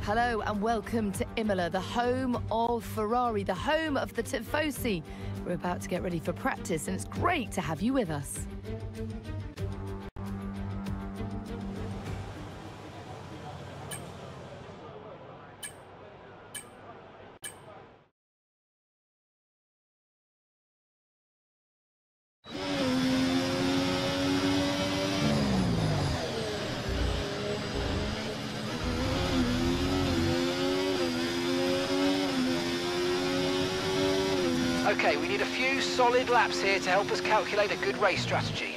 Hello and welcome to Imola, the home of Ferrari, the home of the Tifosi. We're about to get ready for practice and it's great to have you with us. Okay, we need a few solid laps here to help us calculate a good race strategy.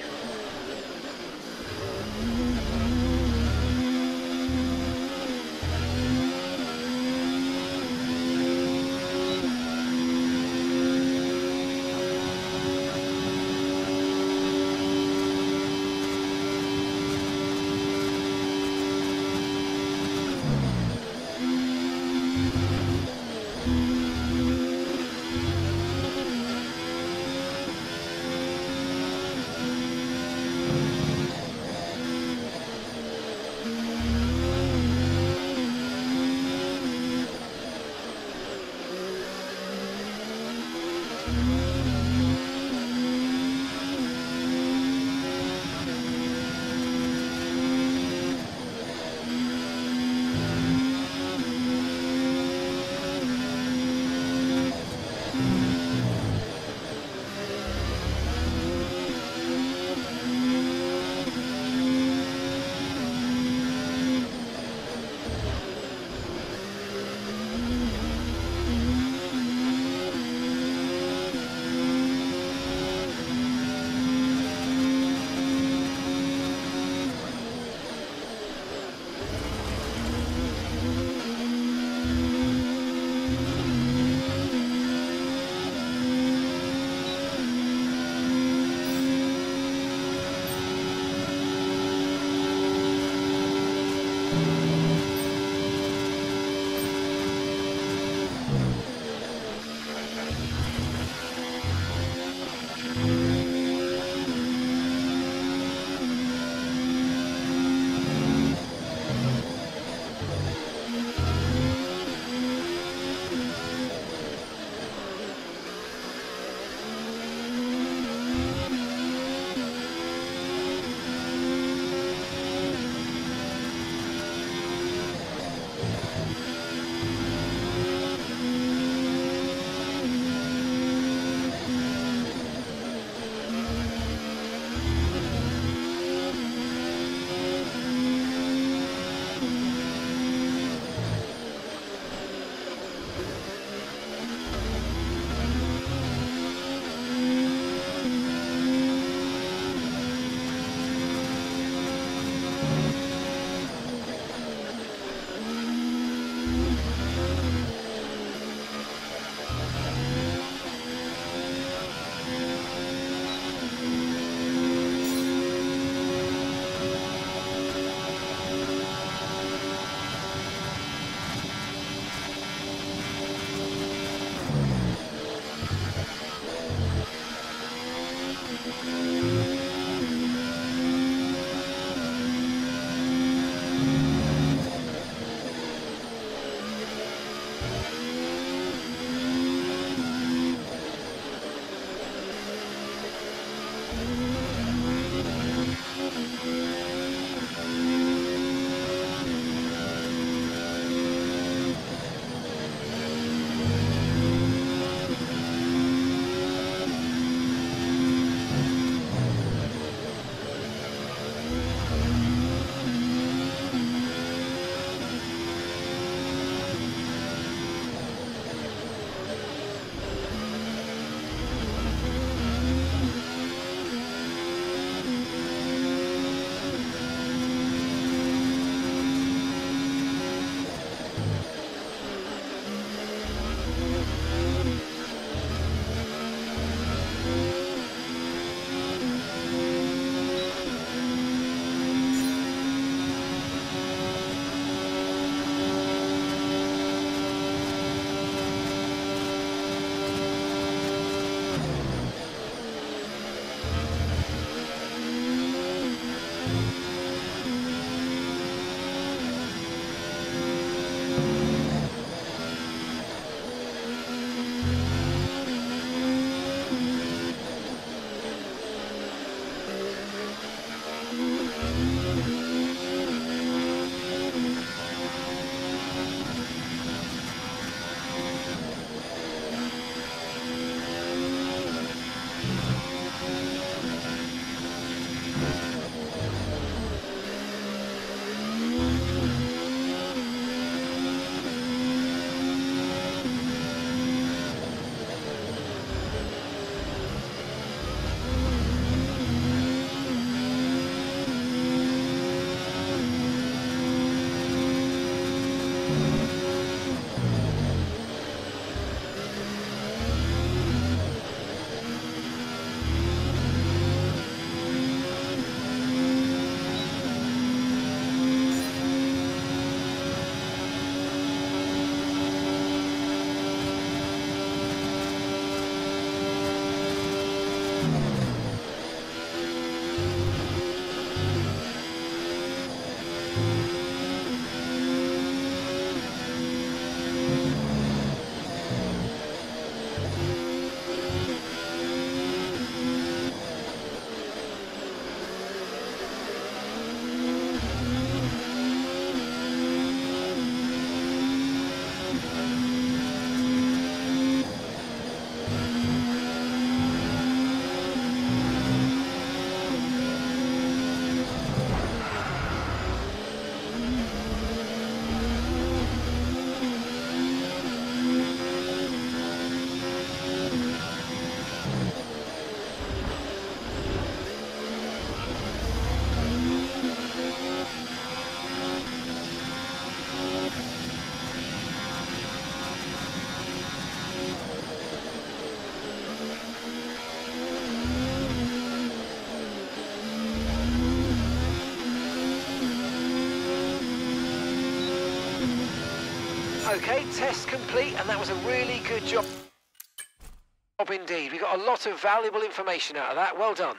Okay, test complete, and that was a really good job indeed. We got a lot of valuable information out of that. Well done.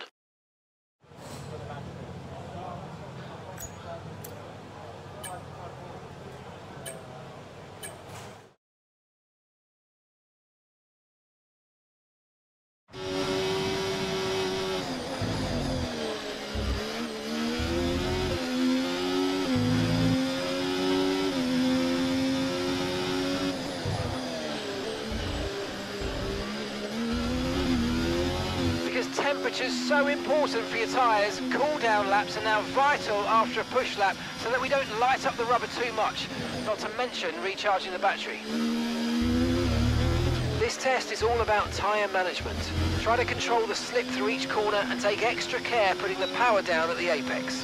Temperature's so important for your tyres. Cool down laps are now vital after a push lap so that we don't light up the rubber too much, not to mention recharging the battery. This test is all about tyre management. Try to control the slip through each corner and take extra care putting the power down at the apex.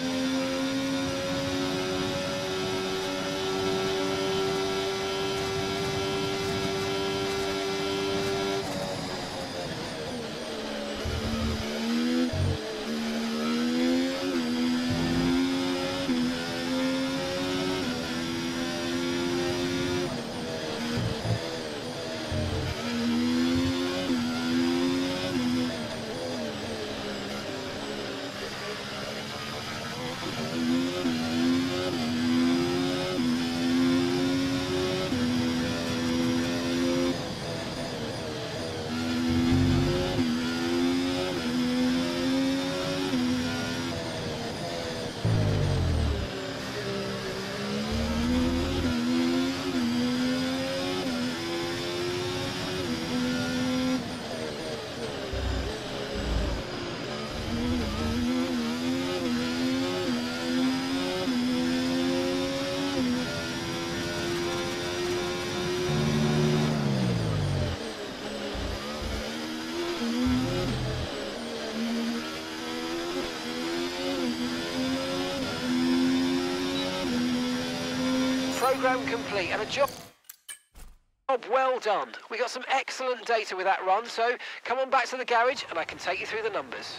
Program complete and a job well done. We got some excellent data with that run, so come on back to the garage and I can take you through the numbers.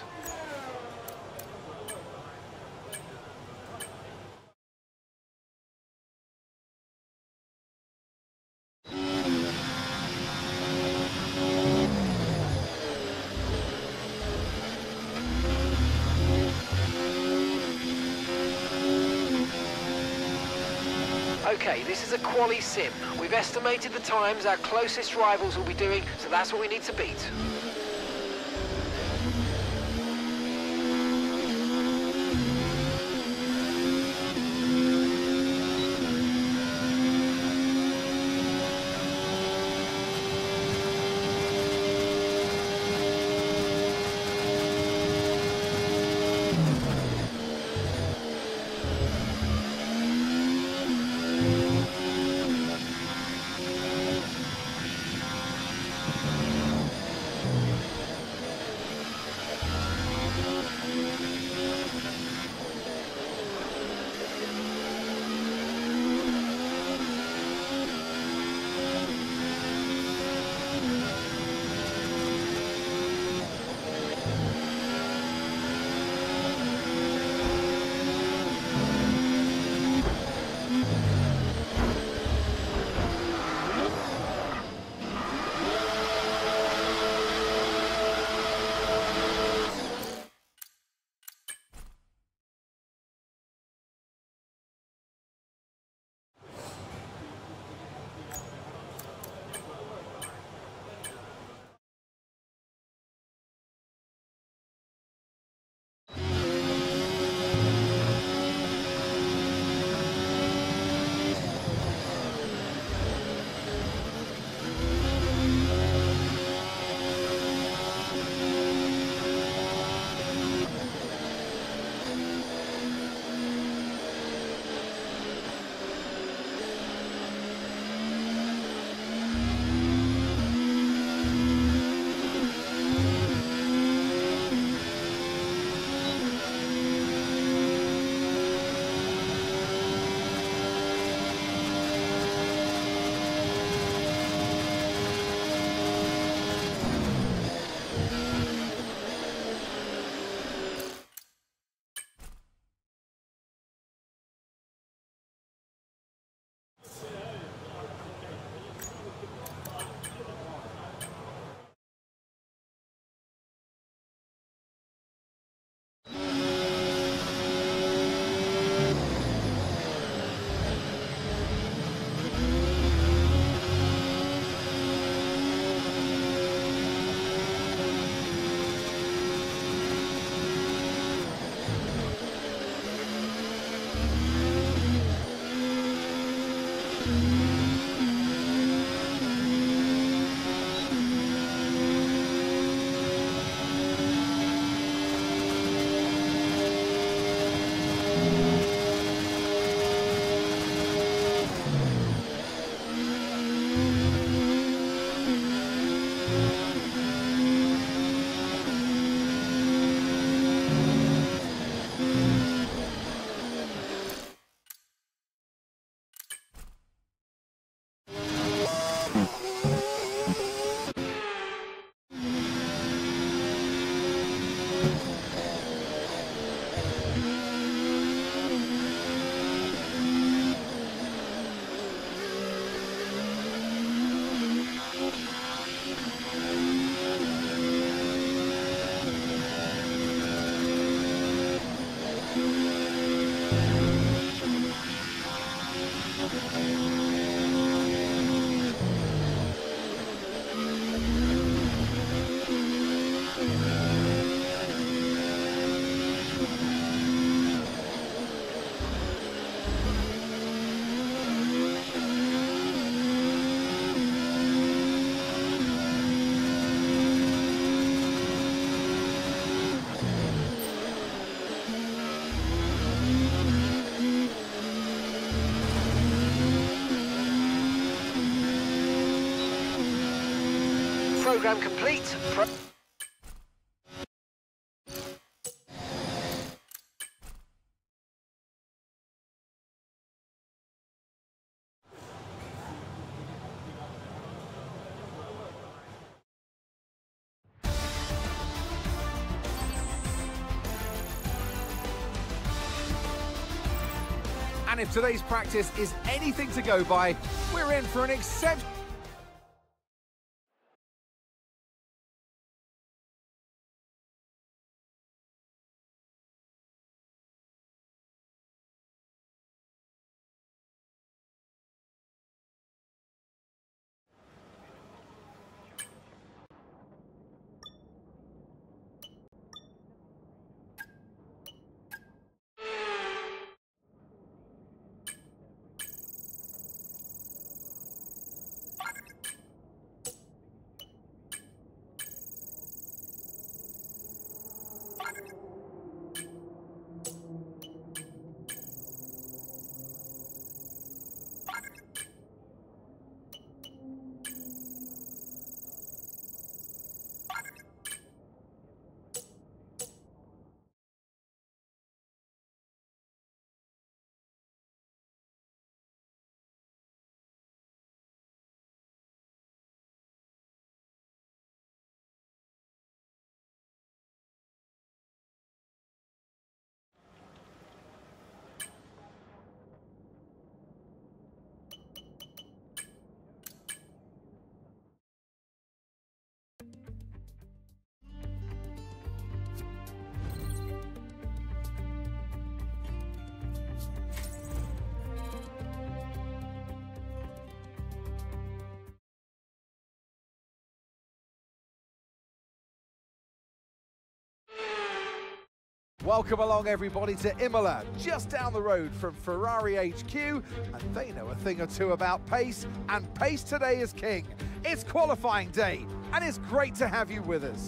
Okay, this is a quali sim. We've estimated the times our closest rivals will be doing, so that's what we need to beat. Programme complete. And if today's practice is anything to go by, we're in for an exceptional... Welcome along everybody to Imola, just down the road from Ferrari HQ, and they know a thing or two about pace, and pace today is king. It's qualifying day, and it's great to have you with us.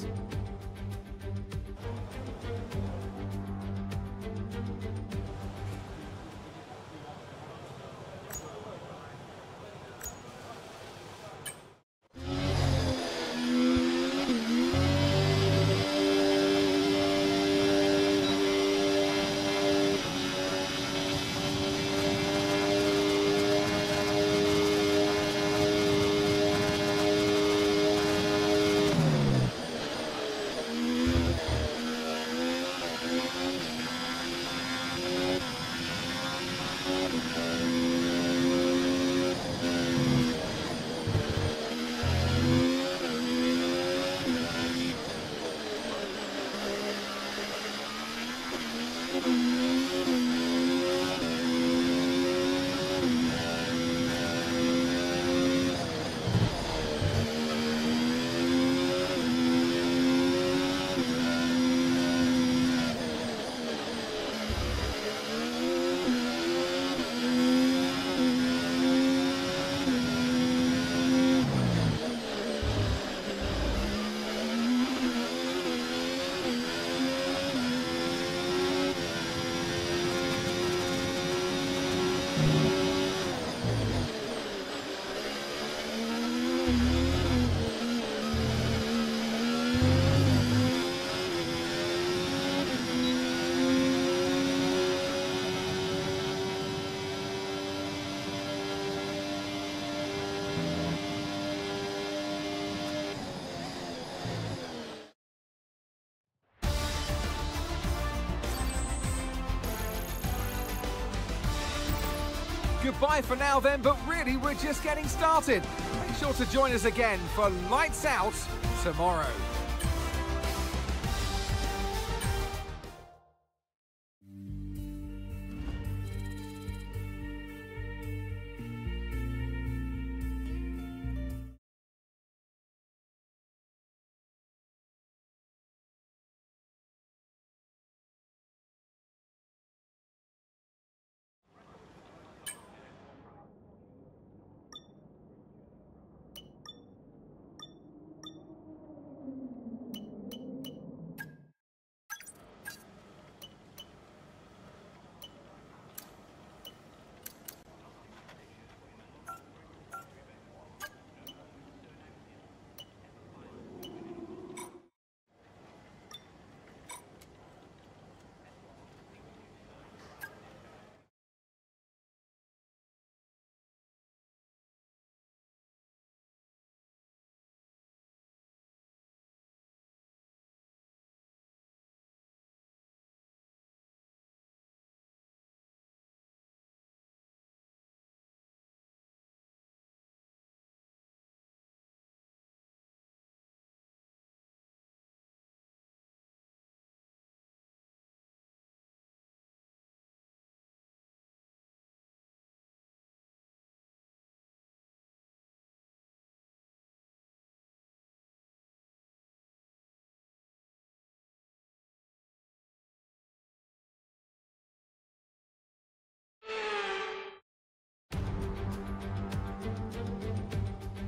Goodbye for now then, but really we're just getting started. Make sure to join us again for Lights Out tomorrow.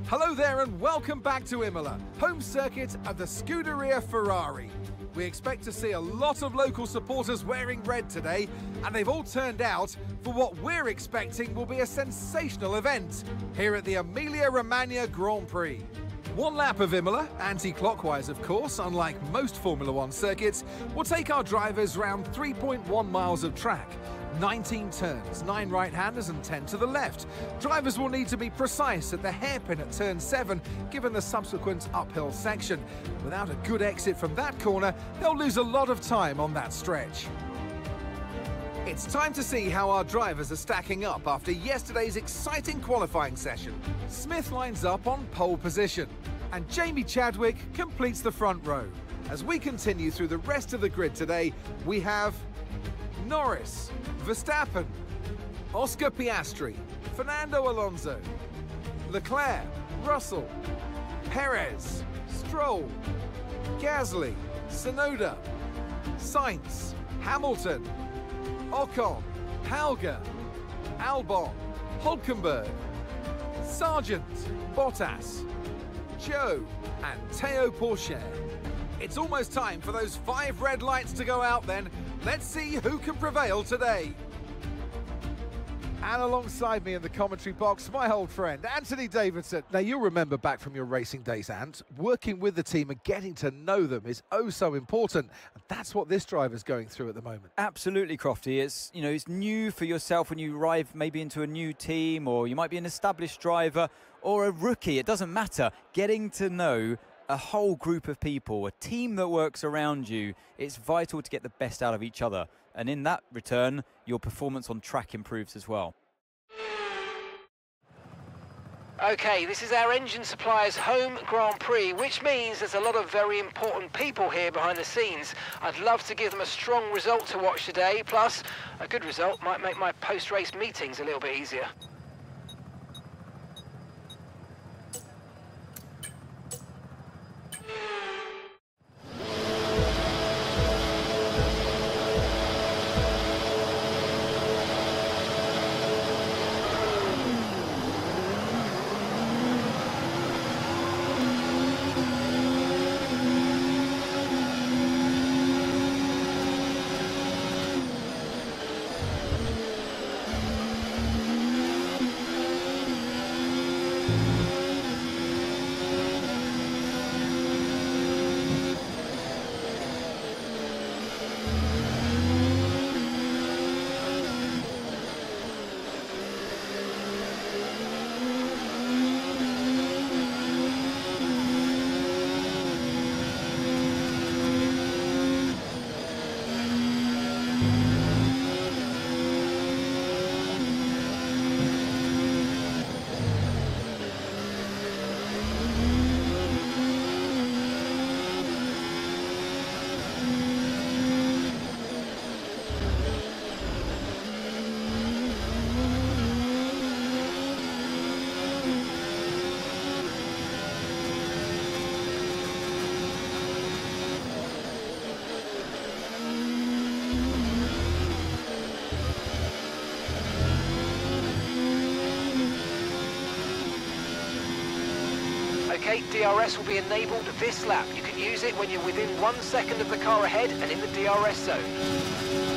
Hello there and welcome back to Imola, home circuit of the Scuderia Ferrari. We expect to see a lot of local supporters wearing red today, and they've all turned out for what we're expecting will be a sensational event here at the Emilia-Romagna Grand Prix. One lap of Imola, anti-clockwise of course, unlike most Formula One circuits, will take our drivers round 3.1 miles of track. 19 turns, 9 right-handers and 10 to the left. Drivers will need to be precise at the hairpin at turn 7, given the subsequent uphill section. Without a good exit from that corner, they'll lose a lot of time on that stretch. It's time to see how our drivers are stacking up after yesterday's exciting qualifying session. Smith lines up on pole position, and Jamie Chadwick completes the front row. As we continue through the rest of the grid today, we have Norris, Verstappen, Oscar Piastri, Fernando Alonso, Leclerc, Russell, Perez, Stroll, Gasly, Tsunoda, Sainz, Hamilton, Ocon, Halger, Albon, Hulkenberg, Sargent, Bottas, Joe and Théo Pourchaire. It's almost time for those 5 red lights to go out then. Let's see who can prevail today. And alongside me in the commentary box, my old friend, Anthony Davidson. Now, you'll remember back from your racing days, Ant, working with the team and getting to know them is oh so important. And that's what this driver's going through at the moment. Absolutely, Crofty. It's, it's new for yourself when you arrive maybe into a new team, or you might be an established driver or a rookie. It doesn't matter. Getting to know a whole group of people, a team that works around you, it's vital to get the best out of each other. And in that return, your performance on track improves as well. Okay, this is our engine supplier's home Grand Prix, which means there's a lot of very important people here behind the scenes. I'd love to give them a strong result to watch today, plus a good result might make my post-race meetings a little bit easier. Okay, DRS will be enabled this lap. You can use it when you're within 1 second of the car ahead and in the DRS zone.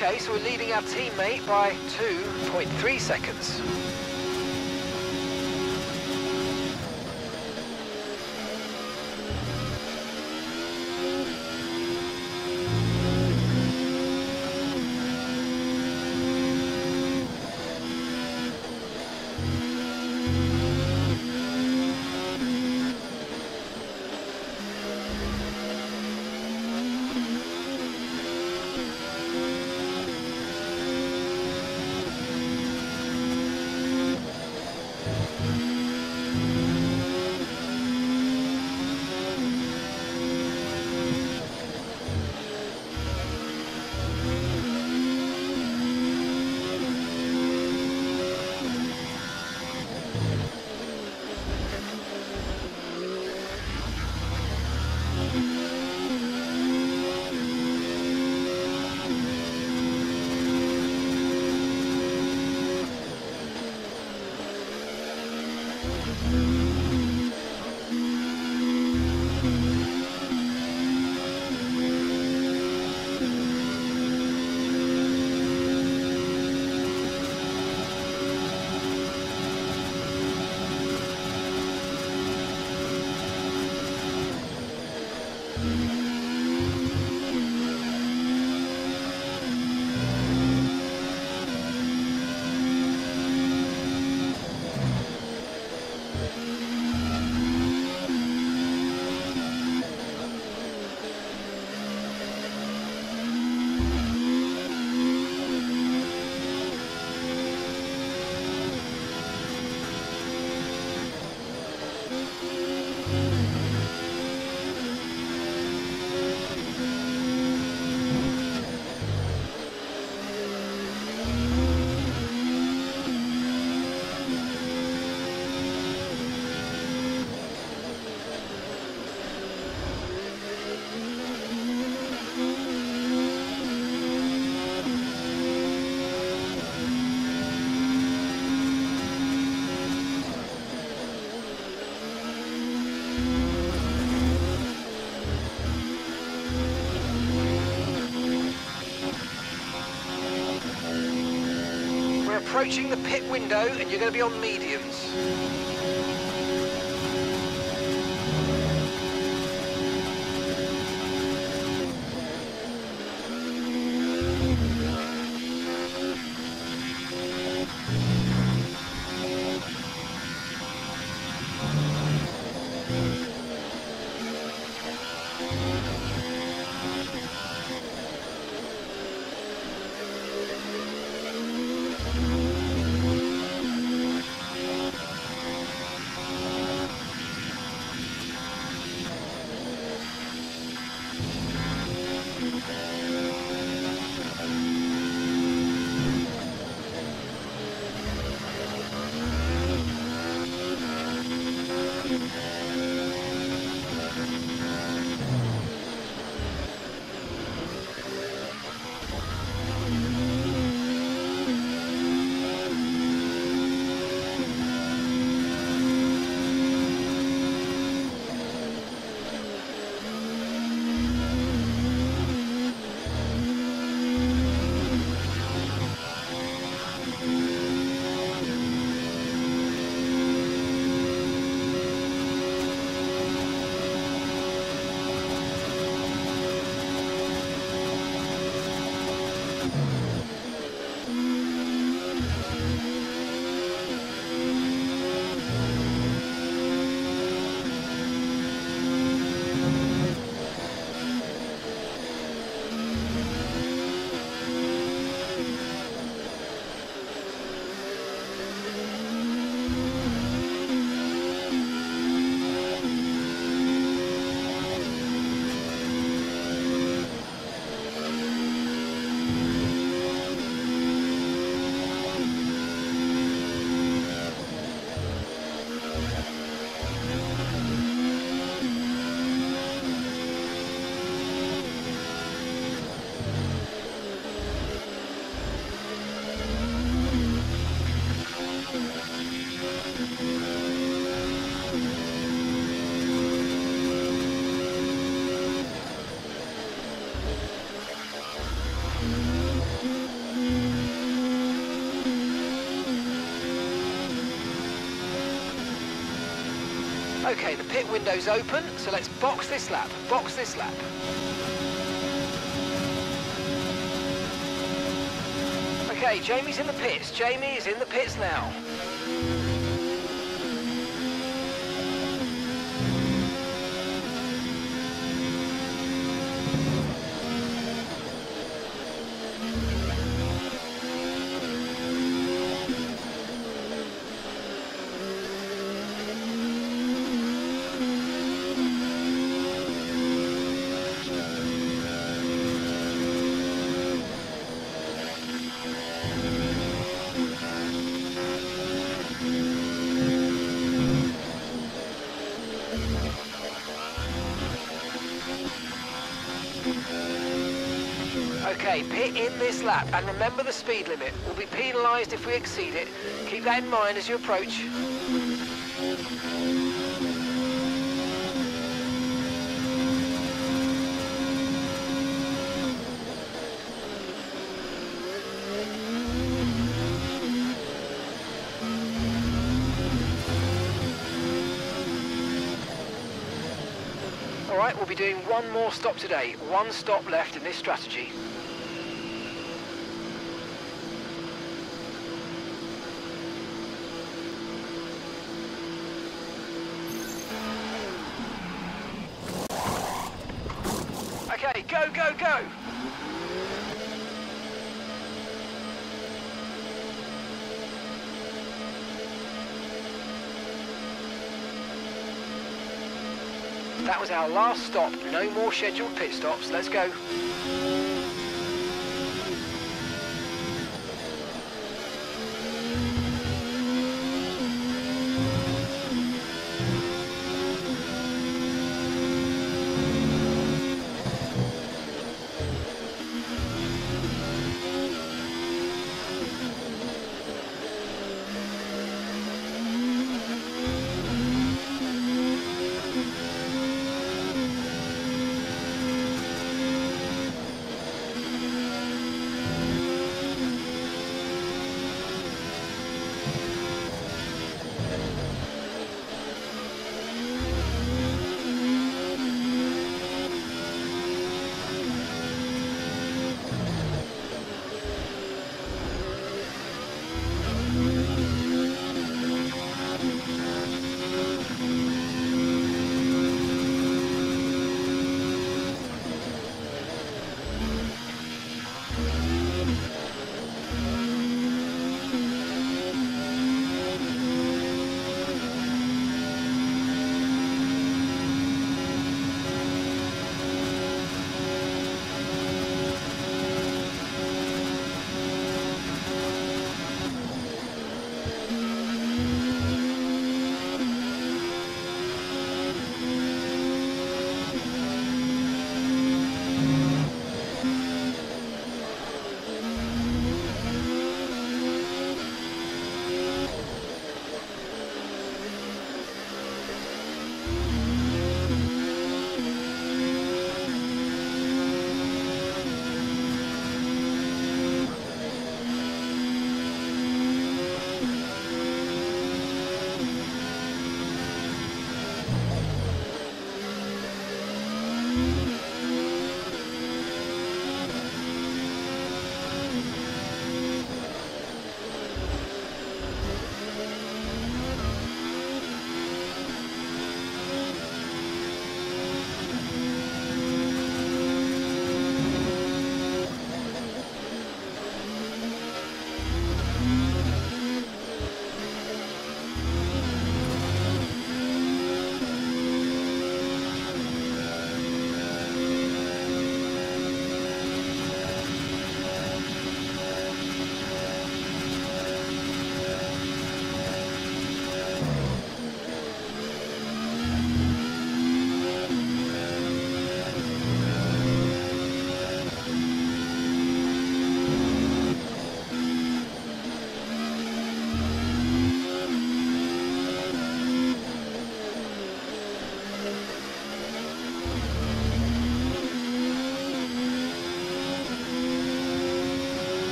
Okay, so we're leading our teammate by 2.3 seconds. Approaching the pit window and you're going to be on mediums. Okay, the pit window's open, so let's box this lap, box this lap. Okay, Jamie's in the pits. Jamie is in the pits now. Okay, pit in this lap, and remember the speed limit. We'll be penalised if we exceed it. Keep that in mind as you approach. All right, we'll be doing one more stop today. One stop left in this strategy. Okay, go, go, go! That was our last stop. No more scheduled pit stops. Let's go.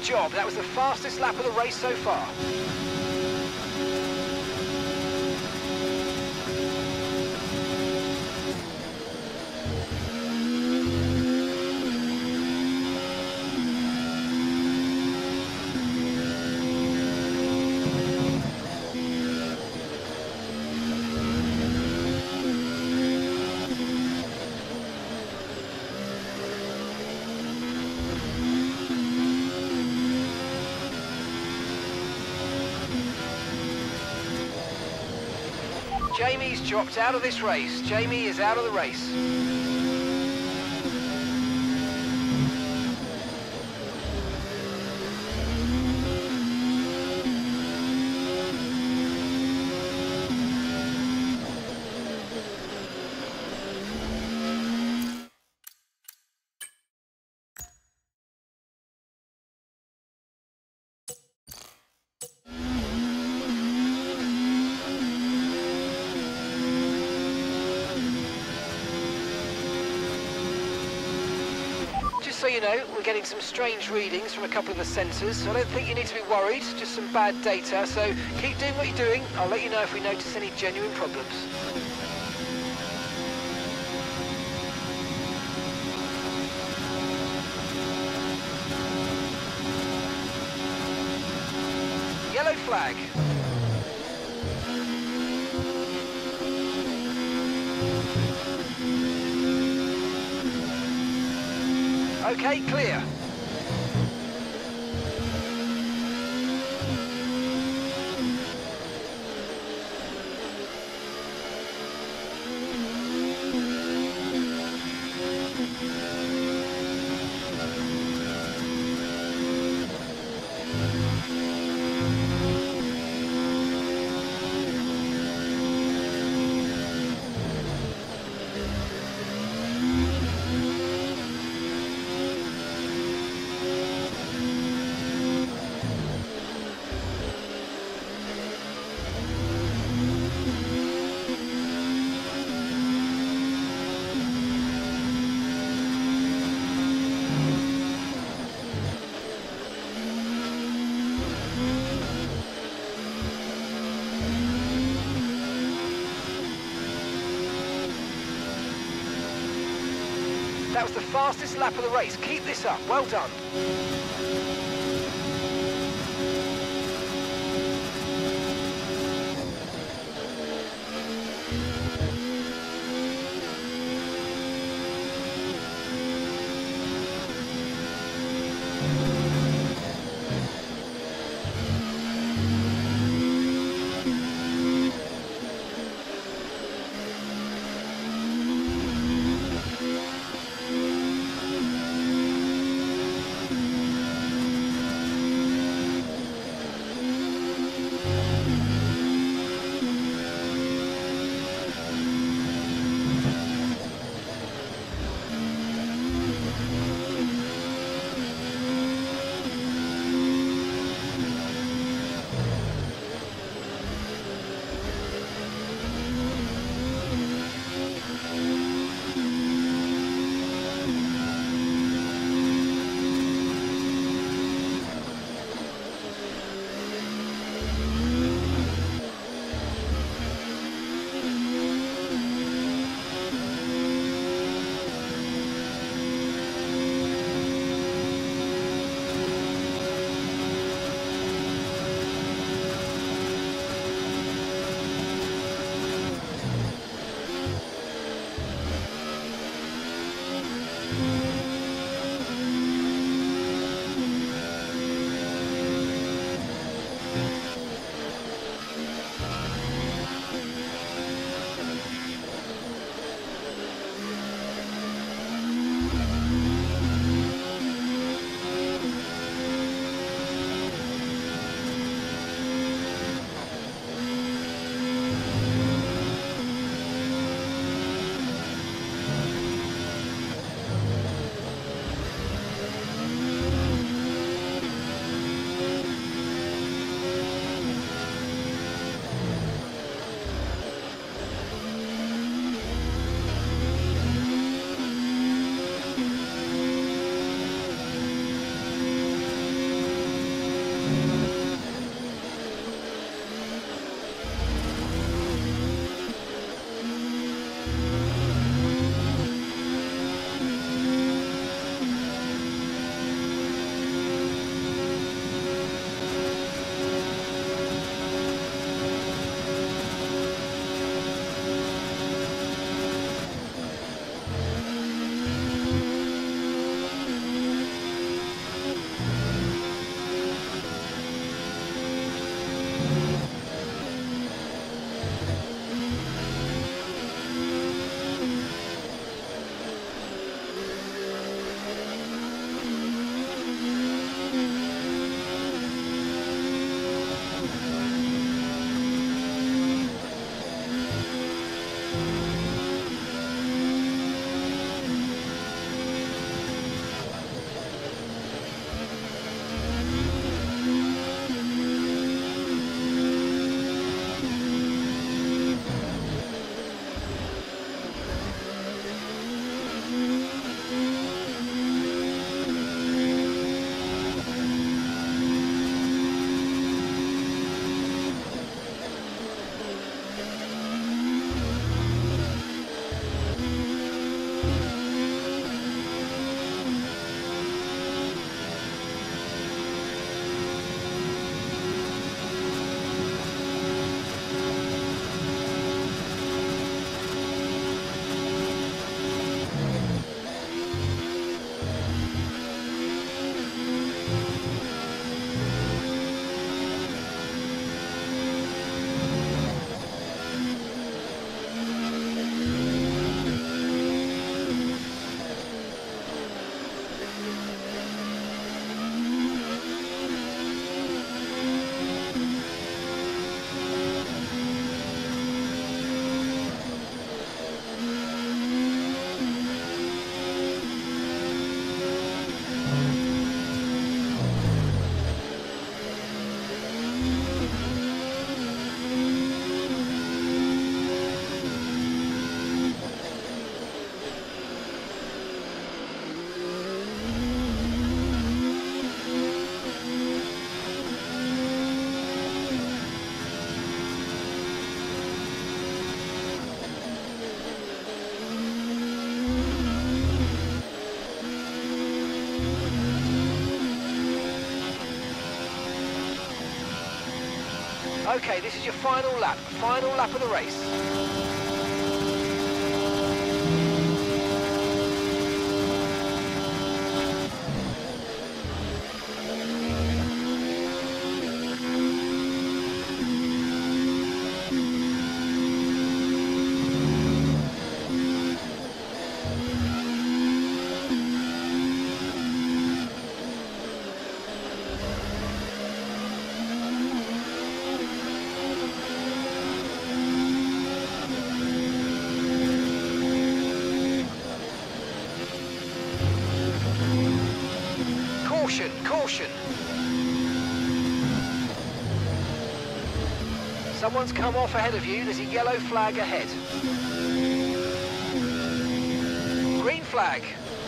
job. That was the fastest lap of the race so far. Jamie's dropped out of this race. Jamie is out of the race. So you know, we're getting some strange readings from a couple of the sensors, so I don't think you need to be worried, just some bad data, so keep doing what you're doing. I'll let you know if we notice any genuine problems. Yellow flag. Okay, clear. That was the fastest lap of the race. Keep this up. Well done. Okay, this is your final lap of the race. Caution. Someone's come off ahead of you. There's a yellow flag ahead. Green flag.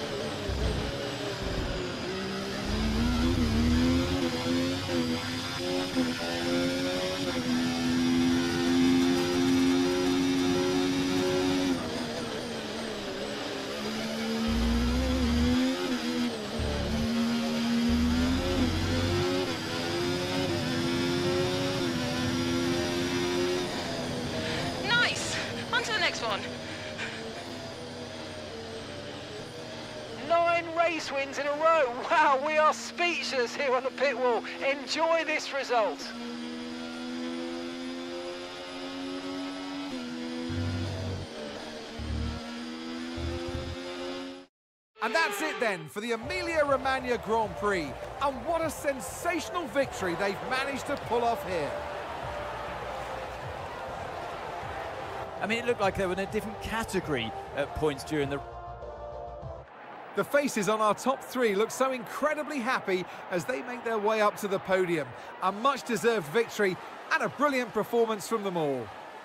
One. 9 race wins in a row. Wow, we are speechless here on the pit wall. Enjoy this result. And that's it then for the Emilia-Romagna Grand Prix. And what a sensational victory they've managed to pull off here. I mean, it looked like they were in a different category at points during the... The faces on our top 3 look so incredibly happy as they make their way up to the podium. A much-deserved victory and a brilliant performance from them all.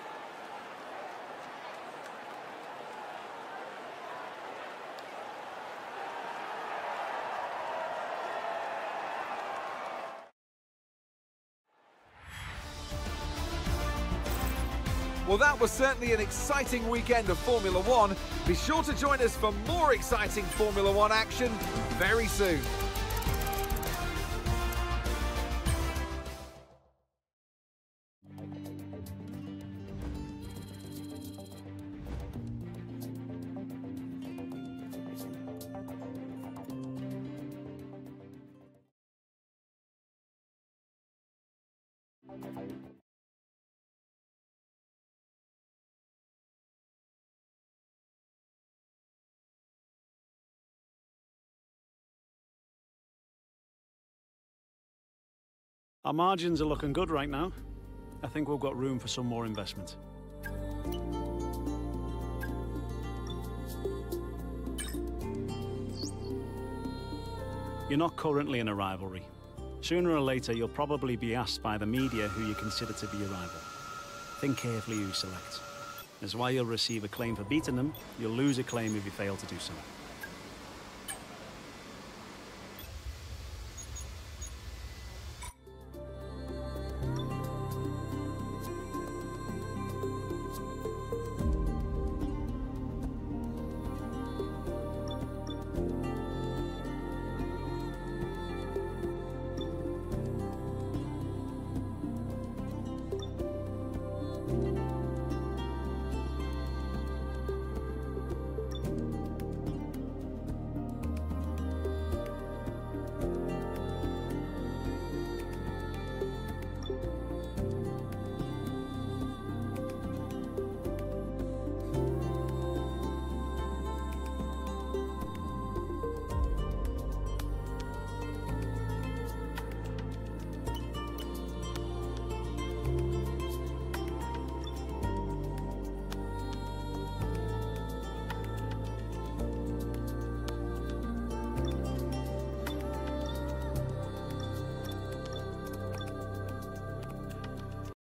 Well, that was certainly an exciting weekend of Formula One. Be sure to join us for more exciting Formula One action very soon. Our margins are looking good right now. I think we've got room for some more investment. You're not currently in a rivalry. Sooner or later, you'll probably be asked by the media who you consider to be your rival. Think carefully who you select. As while you'll receive a claim for beating them, you'll lose a claim if you fail to do so.